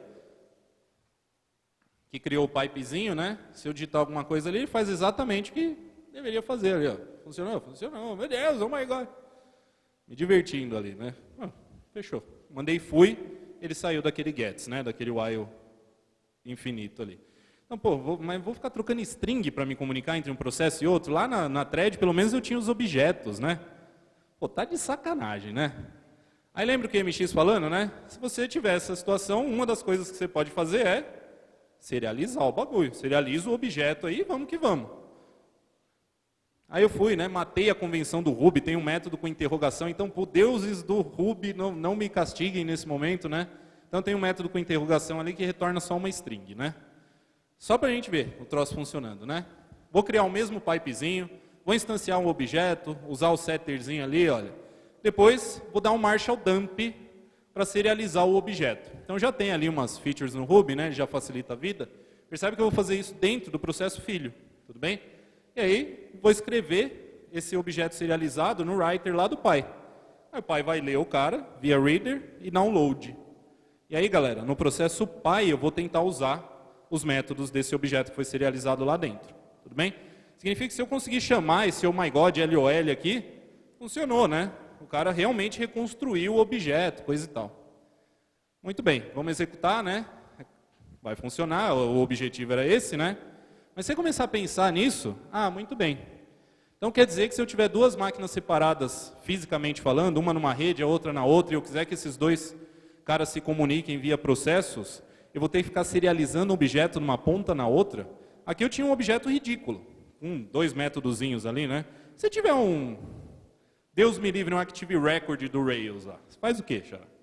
que criou o pipezinho, né? Se eu digitar alguma coisa ali, ele faz exatamente o que deveria fazer ali, ó. Funcionou? Funcionou. Meu Deus, oh my God. Me divertindo ali, né? Ah, fechou. Mandei fui, ele saiu daquele gets, né? Daquele while infinito ali. Então, pô, vou, mas vou ficar trocando string para me comunicar entre um processo e outro? Lá na, na thread, pelo menos eu tinha os objetos, né? Pô, tá de sacanagem, né? Aí lembra o que M X falando, né? Se você tiver essa situação, uma das coisas que você pode fazer é serializar o bagulho. Serializa o objeto aí, vamos que vamos. Aí eu fui, né? Matei a convenção do Ruby, tem um método com interrogação, então, por deuses do Ruby, não, não me castiguem nesse momento, né? Então tem um método com interrogação ali que retorna só uma string, né? Só para a gente ver o troço funcionando, né? Vou criar o mesmo pipezinho, vou instanciar um objeto, usar o setterzinho ali, olha. Depois, vou dar um Marshall dump para serializar o objeto. Então já tem ali umas features no Ruby, né? Já facilita a vida. Percebe que eu vou fazer isso dentro do processo filho, tudo bem? E aí, vou escrever esse objeto serializado no writer lá do pai. Aí o pai vai ler o cara via reader e download. E aí, galera, no processo pai eu vou tentar usar os métodos desse objeto que foi serializado lá dentro. Tudo bem? Significa que se eu conseguir chamar esse oh my god L O L aqui, funcionou, né? O cara realmente reconstruiu o objeto, coisa e tal. Muito bem, vamos executar, né? Vai funcionar, o objetivo era esse, né? Mas se você começar a pensar nisso, ah, muito bem. Então quer dizer que se eu tiver duas máquinas separadas, fisicamente falando, uma numa rede, a outra na outra, e eu quiser que esses dois caras se comuniquem via processos, eu vou ter que ficar serializando um objeto numa ponta na outra. Aqui eu tinha um objeto ridículo, um, dois métodozinhos ali, né? Se tiver um, Deus me livre, um Active Record do Rails lá, você faz o quê, Xará?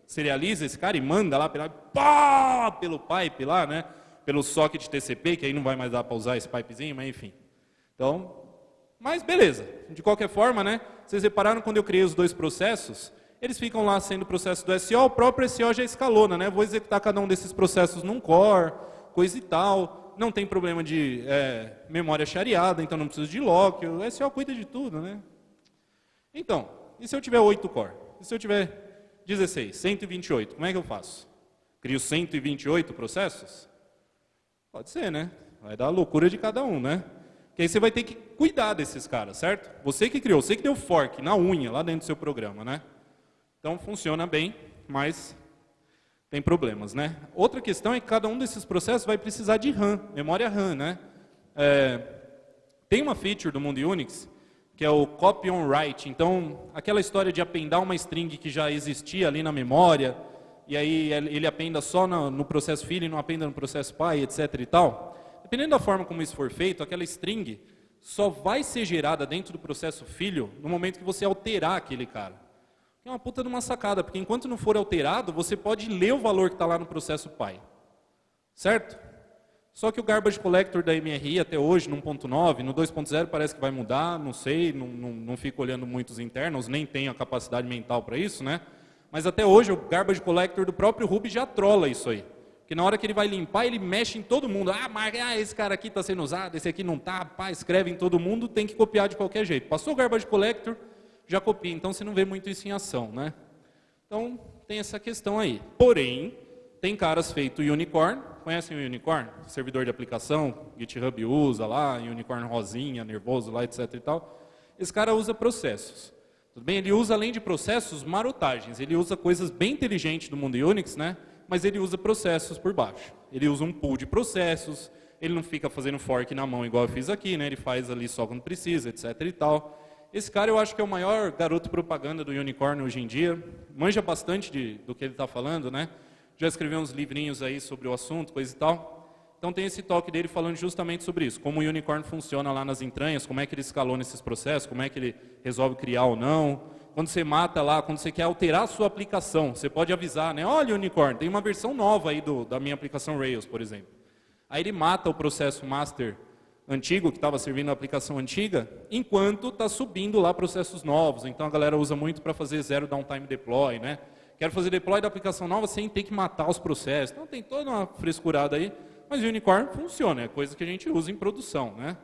serializa esse cara e manda lá pela, pá, pelo pipe lá, né? Pelo socket T C P, que aí não vai mais dar para usar esse pipezinho, mas enfim. Então, mas beleza. De qualquer forma, né? Vocês repararam quando eu criei os dois processos, eles ficam lá sendo processo do S O, o próprio S O já escalona, né? Vou executar cada um desses processos num core, coisa e tal. Não tem problema de é, memória shareada, então não preciso de lock. O S O cuida de tudo, né? Então, e se eu tiver oito core? E se eu tiver dezesseis, cento e vinte e oito, como é que eu faço? Crio cento e vinte e oito processos? Pode ser, né? Vai dar a loucura de cada um, né? Porque aí você vai ter que cuidar desses caras, certo? Você que criou, você que deu fork na unha lá dentro do seu programa, né? Então funciona bem, mas tem problemas, né? Outra questão é que cada um desses processos vai precisar de RAM, memória RAM, né? É, tem uma feature do mundo Unix que é o copy on write. Então, aquela história de apendar uma string que já existia ali na memória, e aí ele apenda só no, no processo filho e não apenda no processo pai, etc e tal. Dependendo da forma como isso for feito, aquela string só vai ser gerada dentro do processo filho no momento que você alterar aquele cara. É uma puta de uma sacada, porque enquanto não for alterado, você pode ler o valor que está lá no processo pai. Certo? Só que o garbage collector da M R I até hoje, no um ponto nove, no dois ponto zero parece que vai mudar, não sei, não, não, não fico olhando muitos internals, nem tenho a capacidade mental para isso, né? Mas até hoje o garbage collector do próprio Ruby já trola isso aí. Porque na hora que ele vai limpar, ele mexe em todo mundo. Ah, marca, ah, esse cara aqui está sendo usado, esse aqui não está, pá, escreve em todo mundo, tem que copiar de qualquer jeito. Passou o garbage collector, já copia. Então você não vê muito isso em ação, né? Então tem essa questão aí. Porém, tem caras feito Unicorn. Conhecem o Unicorn? Servidor de aplicação, GitHub usa lá, Unicorn rosinha, nervoso lá, etc e tal. Esse cara usa processos. Tudo bem? Ele usa, além de processos, marotagens. Ele usa coisas bem inteligentes do mundo Unix, né? Mas ele usa processos por baixo. Ele usa um pool de processos, ele não fica fazendo fork na mão igual eu fiz aqui, né? Ele faz ali só quando precisa, etc e tal. Esse cara eu acho que é o maior garoto propaganda do Unicorn hoje em dia. Manja bastante de, do que ele está falando, né? Já escreveu uns livrinhos aí sobre o assunto, coisa e tal. Então tem esse toque dele falando justamente sobre isso. Como o Unicorn funciona lá nas entranhas, como é que ele escalou nesses processos, como é que ele resolve criar ou não. Quando você mata lá, quando você quer alterar a sua aplicação, você pode avisar, né? Olha, Unicorn, tem uma versão nova aí do, da minha aplicação Rails, por exemplo. Aí ele mata o processo master antigo, que estava servindo a aplicação antiga, enquanto está subindo lá processos novos. Então a galera usa muito para fazer zero downtime deploy, né? Quero fazer deploy da aplicação nova sem ter que matar os processos. Então tem toda uma frescurada aí, mas o Unicorn funciona, é coisa que a gente usa em produção, né?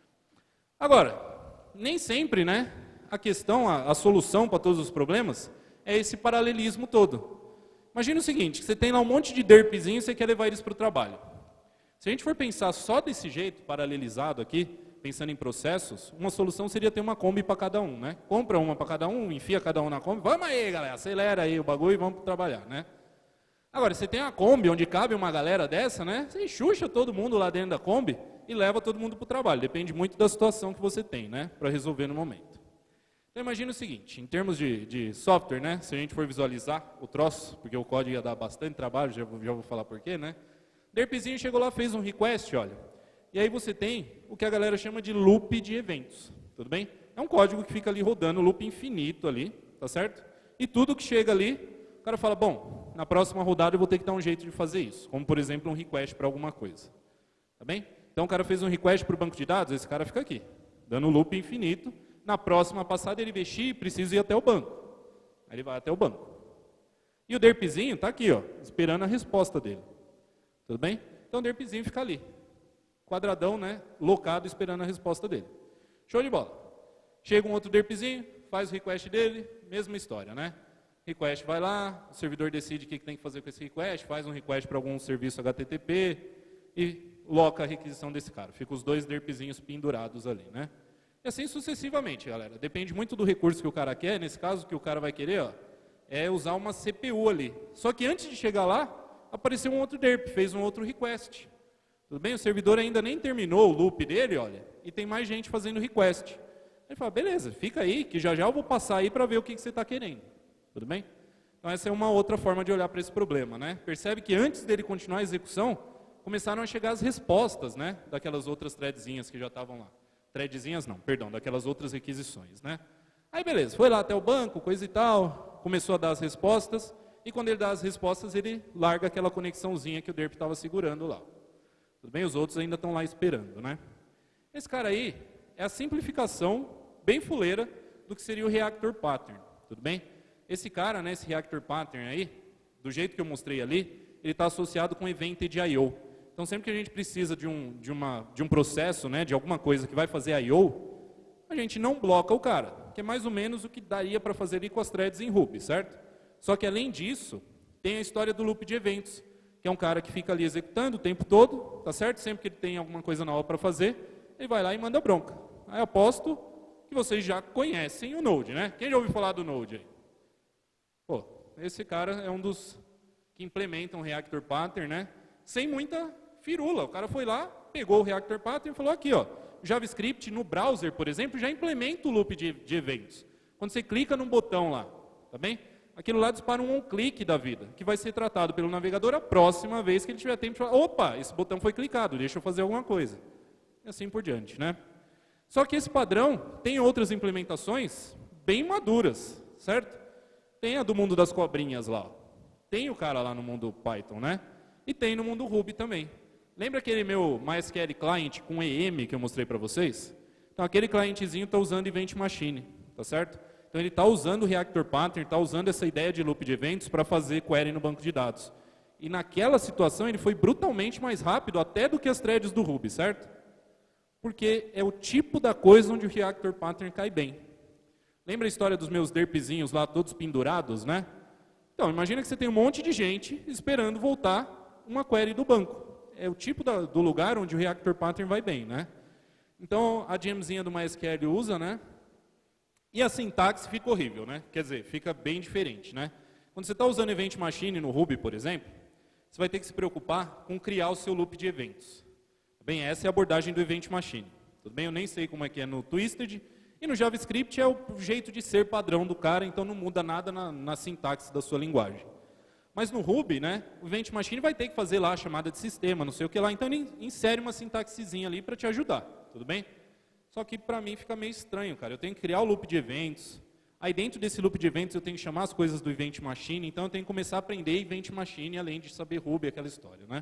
Agora, nem sempre, né? A questão, a, a solução para todos os problemas é esse paralelismo todo. Imagina o seguinte, você tem lá um monte de derpzinho e você quer levar eles para o trabalho. Se a gente for pensar só desse jeito, paralelizado aqui, pensando em processos, uma solução seria ter uma Kombi para cada um, né? Compra uma para cada um, enfia cada um na Kombi, vamos aí, galera, acelera aí o bagulho e vamos trabalhar, né? Agora, você tem uma Kombi onde cabe uma galera dessa, né? Você enxuxa todo mundo lá dentro da Kombi e leva todo mundo para o trabalho. Depende muito da situação que você tem, né? Para resolver no momento. Então, imagina o seguinte, em termos de, de software, né? Se a gente for visualizar o troço, porque o código ia dar bastante trabalho, já, já vou falar por quê, né? Derpzinho chegou lá, fez um request, olha. E aí você tem o que a galera chama de loop de eventos, tudo bem? É um código que fica ali rodando, loop infinito ali, tá certo? E tudo que chega ali, o cara fala, bom, na próxima rodada eu vou ter que dar um jeito de fazer isso. Como, por exemplo, um request para alguma coisa. Tá bem? Então o cara fez um request para o banco de dados, esse cara fica aqui, dando loop infinito. Na próxima passada ele investir, precisa ir até o banco. Aí ele vai até o banco. E o derpzinho está aqui, ó, esperando a resposta dele. Tudo bem? Então o derpzinho fica ali. Quadradão, né? Locado, esperando a resposta dele. Show de bola. Chega um outro derpzinho, faz o request dele, mesma história, né? Request vai lá, o servidor decide o que tem que fazer com esse request, faz um request para algum serviço H T T P e loca a requisição desse cara. Fica os dois derpzinhos pendurados ali, né? E assim sucessivamente, galera. Depende muito do recurso que o cara quer. Nesse caso, o que o cara vai querer, ó, é usar uma C P U ali. Só que antes de chegar lá, apareceu um outro derp, fez um outro request. Tudo bem? O servidor ainda nem terminou o loop dele, olha, e tem mais gente fazendo request. Ele fala, beleza, fica aí, que já já eu vou passar aí para ver o que, que você está querendo. Tudo bem? Então essa é uma outra forma de olhar para esse problema, né? Percebe que antes dele continuar a execução, começaram a chegar as respostas, né? Daquelas outras threadzinhas que já estavam lá. Threadzinhas não, perdão, daquelas outras requisições, né? Aí beleza, foi lá até o banco, coisa e tal, começou a dar as respostas, e quando ele dá as respostas, ele larga aquela conexãozinha que o derp estava segurando lá. Tudo bem? Os outros ainda estão lá esperando, né? Esse cara aí é a simplificação bem fuleira do que seria o reactor pattern, tudo bem? Esse cara, né, esse reactor pattern aí, do jeito que eu mostrei ali, ele está associado com evented I O. Então, sempre que a gente precisa de um, de uma, de um processo, né, de alguma coisa que vai fazer I O, a gente não bloca o cara, que é mais ou menos o que daria para fazer ali com as threads em Ruby, certo? Só que, além disso, tem a história do loop de eventos, que é um cara que fica ali executando o tempo todo, tá certo? Sempre que ele tem alguma coisa nova para fazer, ele vai lá e manda bronca. Aí aposto que vocês já conhecem o Node, né? Quem já ouviu falar do Node aí? Pô, esse cara é um dos que implementam o reactor pattern, né? Sem muita firula. O cara foi lá, pegou o reactor pattern e falou aqui, ó, JavaScript no browser, por exemplo, já implementa o loop de, de eventos. Quando você clica num botão lá, tá bem? Aquilo lá dispara um on-click da vida, que vai ser tratado pelo navegador a próxima vez que ele tiver tempo de falar, opa, esse botão foi clicado, deixa eu fazer alguma coisa. E assim por diante, né? Só que esse padrão tem outras implementações bem maduras, certo? Tem a do mundo das cobrinhas lá, tem o cara lá no mundo Python, né? E tem no mundo Ruby também. Lembra aquele meu MySQL client com E M que eu mostrei para vocês? Então aquele clientezinho está usando Event Machine, tá certo? Então ele está usando o reactor pattern, está usando essa ideia de loop de eventos para fazer query no banco de dados. E naquela situação ele foi brutalmente mais rápido até do que as threads do Ruby, certo? Porque é o tipo da coisa onde o reactor pattern cai bem. Lembra a história dos meus derpzinhos lá todos pendurados, né? Então imagina que você tem um monte de gente esperando voltar uma query do banco. É o tipo da, do lugar onde o reactor pattern vai bem, né? Então a gemzinha do MySQL usa, né? E a sintaxe fica horrível, né? Quer dizer, fica bem diferente, né? Quando você está usando Event Machine no Ruby, por exemplo, você vai ter que se preocupar com criar o seu loop de eventos. Bem, essa é a abordagem do Event Machine. Tudo bem? Eu nem sei como é que é no Twisted. E no JavaScript é o jeito de ser padrão do cara, então não muda nada na, na sintaxe da sua linguagem. Mas no Ruby, né, o Event Machine vai ter que fazer lá a chamada de sistema, não sei o que lá, então ele insere uma sintaxezinha ali para te ajudar, tudo bem? Só que para mim fica meio estranho, cara. Eu tenho que criar o loop de eventos. Aí dentro desse loop de eventos eu tenho que chamar as coisas do Event Machine, então eu tenho que começar a aprender Event Machine, além de saber Ruby, aquela história, né?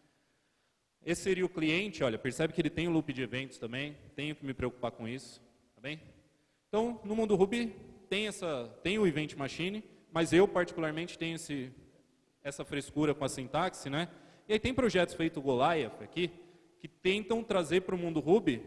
Esse seria o cliente, olha, percebe que ele tem um loop de eventos também, tenho que me preocupar com isso, tá bem? Então, no mundo Ruby tem, essa, tem o Event Machine, mas eu particularmente tenho esse, essa frescura com a sintaxe, né? E aí tem projetos feitos Goliath aqui, que tentam trazer para o mundo Ruby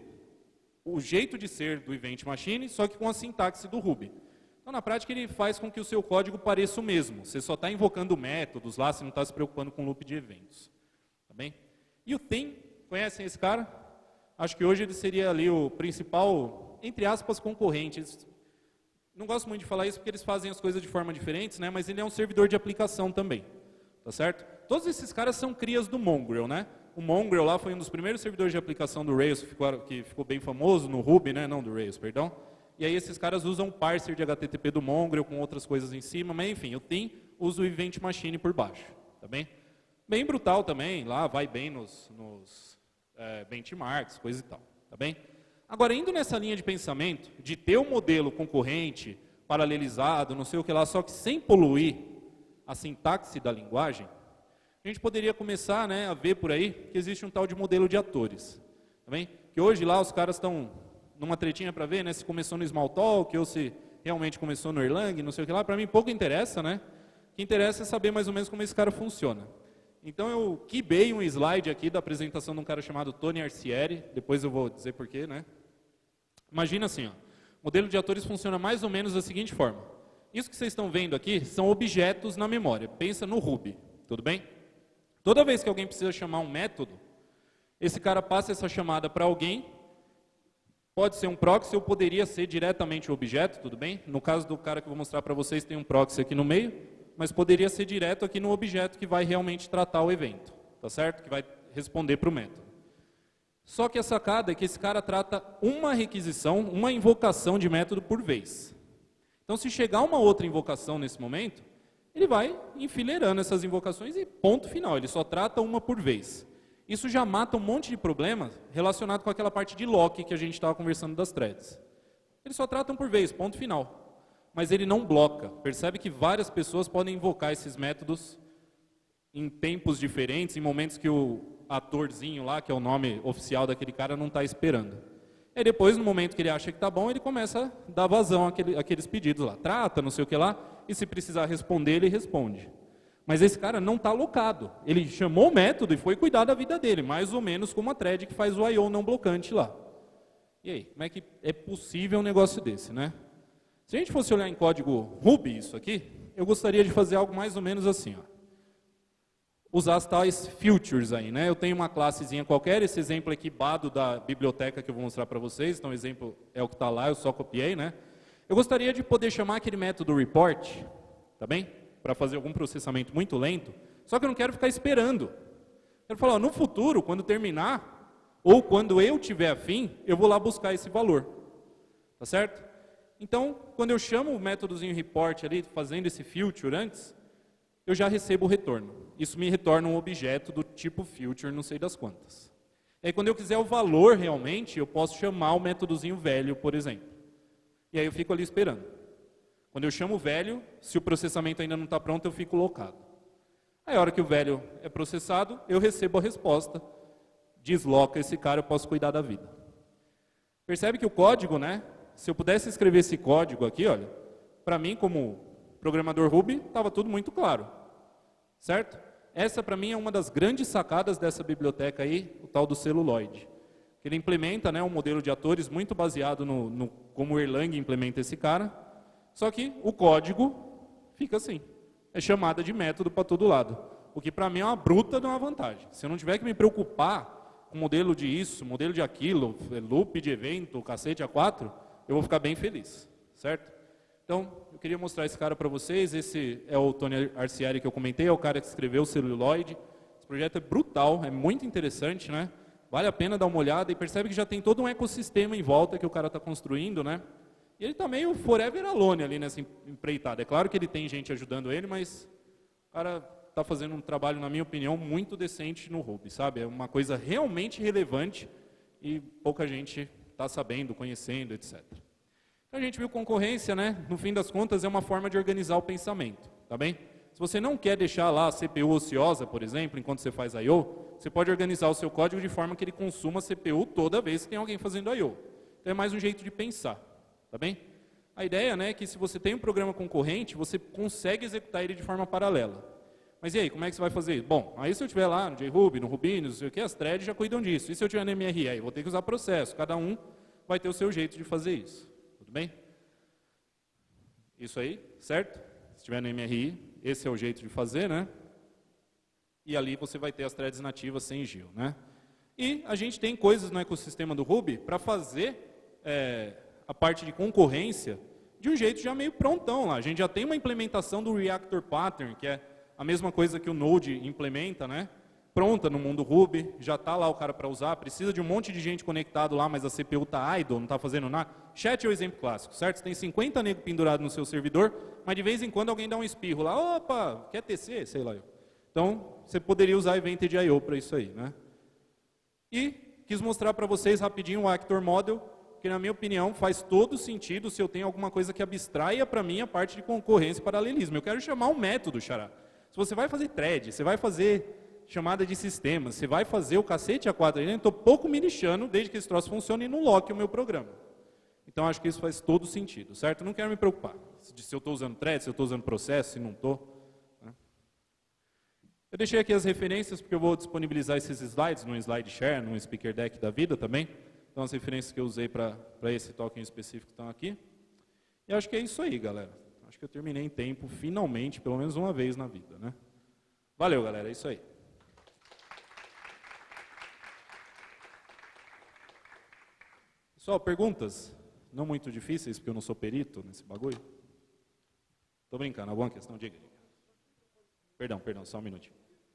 o jeito de ser do Event Machine, só que com a sintaxe do Ruby. Então, na prática, ele faz com que o seu código pareça o mesmo. Você só está invocando métodos lá, você não está se preocupando com o loop de eventos. Tá bem? E o Theme, conhecem esse cara? Acho que hoje ele seria ali o principal, entre aspas, concorrente. Eles, não gosto muito de falar isso porque eles fazem as coisas de forma diferente, né? Mas ele é um servidor de aplicação também. Tá certo? Todos esses caras são crias do Mongrel, né? O Mongrel lá foi um dos primeiros servidores de aplicação do Rails, que ficou, que ficou bem famoso, no Ruby, né? Não do Rails, perdão. E aí esses caras usam um parser de H T T P do Mongrel com outras coisas em cima, mas enfim, o Theme usa o Event Machine por baixo, tá bem? Bem brutal também, lá vai bem nos, nos é, benchmarks, coisa e tal, tá bem? Agora, indo nessa linha de pensamento, de ter um modelo concorrente, paralelizado, não sei o que lá, só que sem poluir a sintaxe da linguagem, a gente poderia começar, né, a ver por aí que existe um tal de modelo de atores. Tá bem? Que hoje lá os caras estão numa tretinha para ver, né, se começou no Smalltalk ou se realmente começou no Erlang, não sei o que lá. Para mim pouco interessa, né? O que interessa é saber mais ou menos como esse cara funciona. Então eu quibei um slide aqui da apresentação de um cara chamado Tony Arcieri, depois eu vou dizer porquê, né? Imagina assim, ó, o modelo de atores funciona mais ou menos da seguinte forma. Isso que vocês estão vendo aqui são objetos na memória. Pensa no Ruby, tudo bem? Toda vez que alguém precisa chamar um método, esse cara passa essa chamada para alguém, pode ser um proxy ou poderia ser diretamente o objeto, tudo bem? No caso do cara que eu vou mostrar para vocês, tem um proxy aqui no meio, mas poderia ser direto aqui no objeto que vai realmente tratar o evento, tá certo? Que vai responder para o método. Só que a sacada é que esse cara trata uma requisição, uma invocação de método por vez. Então, se chegar uma outra invocação nesse momento, ele vai enfileirando essas invocações e ponto final, ele só trata uma por vez. Isso já mata um monte de problemas relacionado com aquela parte de lock que a gente estava conversando das threads. Eles só tratam por vez, ponto final. mas ele não bloca. Percebe que várias pessoas podem invocar esses métodos em tempos diferentes, em momentos que o atorzinho lá, que é o nome oficial daquele cara, não está esperando. E depois, no momento que ele acha que está bom, ele começa a dar vazão àquele, àqueles pedidos lá. Trata, não sei o que lá, e se precisar responder, ele responde. Mas esse cara não está alocado. Ele chamou o método e foi cuidar da vida dele, mais ou menos como a thread que faz o I O não blocante lá. E aí, como é que é possível um negócio desse, né? Se a gente fosse olhar em código Ruby isso aqui, eu gostaria de fazer algo mais ou menos assim, ó. Usar as tais features aí, né? Eu tenho uma classezinha qualquer, esse exemplo aqui, bado da biblioteca que eu vou mostrar para vocês, então o exemplo é o que está lá, eu só copiei, né? Eu gostaria de poder chamar aquele método report, tá bem? Para fazer algum processamento muito lento, só que eu não quero ficar esperando. Eu quero falar, ó, no futuro, quando terminar, ou quando eu tiver afim, eu vou lá buscar esse valor, tá certo? Então, quando eu chamo o métodozinho report ali, fazendo esse filter antes, eu já recebo o retorno. Isso me retorna um objeto do tipo filter, não sei das quantas. E aí, quando eu quiser o valor realmente, eu posso chamar o métodozinho velho, por exemplo. E aí eu fico ali esperando. Quando eu chamo o velho, se o processamento ainda não está pronto, eu fico locado. Aí, a hora que o velho é processado, eu recebo a resposta. Desloca esse cara, eu posso cuidar da vida. Percebe que o código, né? Se eu pudesse escrever esse código aqui, olha, para mim, como programador Ruby, estava tudo muito claro. Certo? Essa, para mim, é uma das grandes sacadas dessa biblioteca aí, o tal do Celluloid. Que ele implementa, né, um modelo de atores muito baseado no, no como o Erlang implementa esse cara, só que o código fica assim. É chamada de método para todo lado. O que, para mim, é uma bruta de uma vantagem. Se eu não tiver que me preocupar com modelo de isso, modelo de aquilo, loop de evento, cacete A quatro, eu vou ficar bem feliz. Certo? Então, eu queria mostrar esse cara para vocês. Esse é o Tony Arcieri que eu comentei, é o cara que escreveu o Celluloid. Esse projeto é brutal, é muito interessante, né? Vale a pena dar uma olhada e percebe que já tem todo um ecossistema em volta que o cara está construindo, né? E ele está meio forever alone ali nessa empreitada. É claro que ele tem gente ajudando ele, mas o cara está fazendo um trabalho, na minha opinião, muito decente no Ruby, sabe? É uma coisa realmente relevante e pouca gente está sabendo, conhecendo, etcétera. Então, a gente viu concorrência, né? No fim das contas, é uma forma de organizar o pensamento, tá bem? Se você não quer deixar lá a C P U ociosa, por exemplo, enquanto você faz I O, você pode organizar o seu código de forma que ele consuma a C P U toda vez que tem alguém fazendo I O. Então, é mais um jeito de pensar, tá bem? A ideia, né, é que se você tem um programa concorrente, você consegue executar ele de forma paralela. Mas e aí, como é que você vai fazer isso? Bom, aí se eu estiver lá no JRuby, no Ruby, não sei o que, as threads já cuidam disso. E se eu estiver no M R I, vou ter que usar processo. Cada um vai ter o seu jeito de fazer isso. Tudo bem? Isso aí, certo? Se estiver no M R I, esse é o jeito de fazer, né? E ali você vai ter as threads nativas sem Gil, né? E a gente tem coisas no ecossistema do Ruby para fazer é, a parte de concorrência de um jeito já meio prontão lá. A gente já tem uma implementação do Reactor Pattern, que é a mesma coisa que o Node implementa, né? Pronta no mundo Ruby, já está lá o cara para usar, precisa de um monte de gente conectado lá, mas a C P U está idle, não está fazendo nada. Chat é o exemplo clássico, certo? Você tem cinquenta negros pendurados no seu servidor, mas de vez em quando alguém dá um espirro lá, opa, quer T C? Sei lá eu. Então, você poderia usar Evented I O para isso aí, né? E quis mostrar para vocês rapidinho o Actor Model, que na minha opinião faz todo sentido se eu tenho alguma coisa que abstraia para mim a parte de concorrência e paralelismo. Eu quero chamar um método, xará. Se você vai fazer thread, você vai fazer chamada de sistemas, você vai fazer o cacete A quatro, eu estou pouco me lixando desde que esse troço funcione e não loque o meu programa. Então, acho que isso faz todo sentido, certo? Não quero me preocupar se eu estou usando thread, se eu estou usando processo, se não estou. Né? Eu deixei aqui as referências, porque eu vou disponibilizar esses slides num slide share, num speaker deck da vida também. Então, as referências que eu usei para esse token específico estão aqui. E acho que é isso aí, galera. Acho que eu terminei em tempo, finalmente, pelo menos uma vez na vida, né? Valeu, galera, é isso aí. Pessoal, perguntas? Não muito difíceis, porque eu não sou perito nesse bagulho. Tô brincando, alguma questão? Diga. Perdão, perdão, só um minutinho.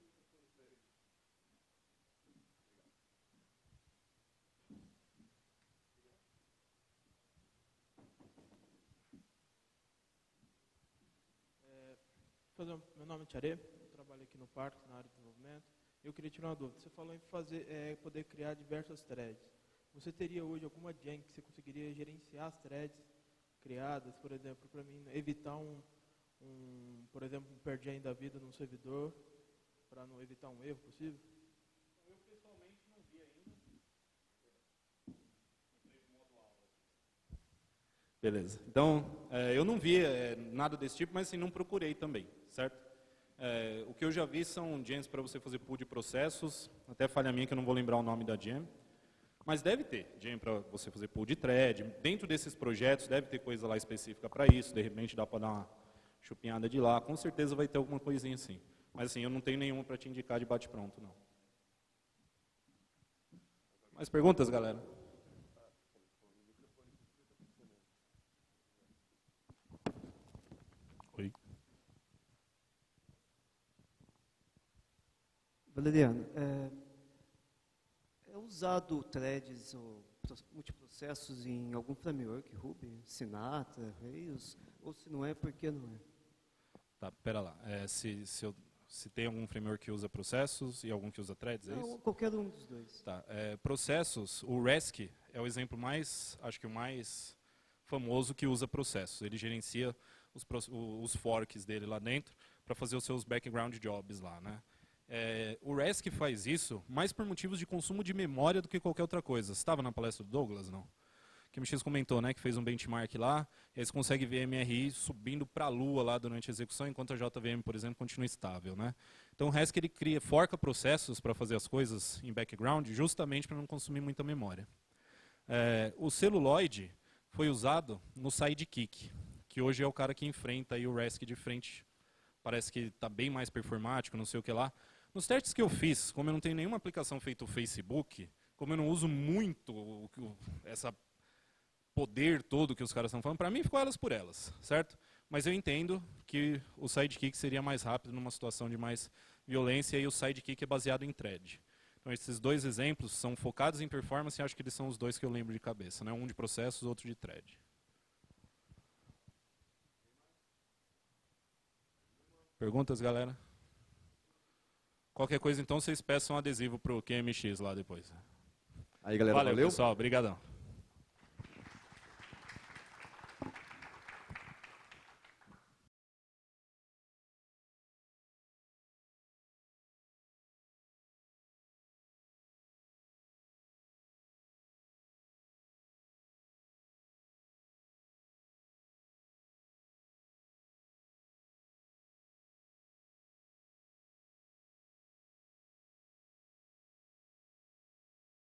É, fazer, meu nome é Tiarê, eu trabalho aqui no Parque, na área de desenvolvimento. Eu queria tirar uma dúvida. Você falou em fazer, é, poder criar diversas threads. Você teria hoje alguma Django que você conseguiria gerenciar as threads, criadas, por exemplo, para mim evitar um, um, por exemplo, um perdendo da vida num servidor, para não evitar um erro possível? Eu pessoalmente não vi ainda. Beleza. Então, é, eu não vi é, nada desse tipo, mas assim, não procurei também, certo? É, o que eu já vi são gems para você fazer pool de processos, até falha minha que eu não vou lembrar o nome da gem, mas deve ter gem para você fazer pool de thread. Dentro desses projetos deve ter coisa lá específica para isso, de repente dá para dar uma chupinhada de lá, com certeza vai ter alguma coisinha assim. Mas assim, eu não tenho nenhuma para te indicar de bate-pronto, não. Mais perguntas, galera? Oi. Valeriano, é, é usado threads ou multiprocessos em algum framework, Ruby, Sinatra, Rails, ou se não é, por que não é? Tá, pera lá. É, se, se, eu, se tem algum framework que usa processos e algum que usa threads, é Não, isso? qualquer um dos dois. Tá, é, processos, o Rask é o exemplo mais, acho que o mais famoso que usa processos. Ele gerencia os, os forks dele lá dentro para fazer os seus background jobs lá, né? É, o Rask faz isso mais por motivos de consumo de memória do que qualquer outra coisa. Você estava na palestra do Douglas, não? Que o M X comentou, né, que fez um benchmark lá, e aí você consegue ver M R I subindo para a lua lá durante a execução, enquanto a J V M, por exemplo, continua estável, né? Então o Rask ele cria, forca processos para fazer as coisas em background, justamente para não consumir muita memória. É, o Celluloid foi usado no Sidekick, que hoje é o cara que enfrenta aí o Rask de frente. Parece que está bem mais performático, não sei o que lá. Nos testes que eu fiz, como eu não tenho nenhuma aplicação feita no Facebook, como eu não uso muito o, o, essa poder todo que os caras estão falando, para mim ficou elas por elas, certo? Mas eu entendo que o Sidekick seria mais rápido numa situação de mais violência e o Sidekick é baseado em thread. Então esses dois exemplos são focados em performance e acho que eles são os dois que eu lembro de cabeça, né? Um de processos, outro de thread. Perguntas, galera? Qualquer coisa, então, vocês peçam um adesivo para o Q M X lá depois. Aí, galera, valeu, valeu. pessoal. Obrigadão.